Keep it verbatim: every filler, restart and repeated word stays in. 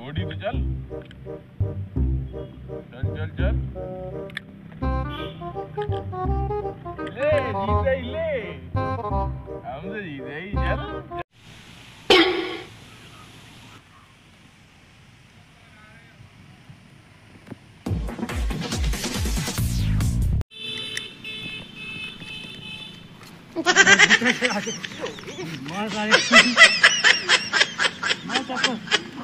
घोड़ी पे चल चल चल चल ले जीते ही ले हमसे जीते ही चल मार सारे मार सबको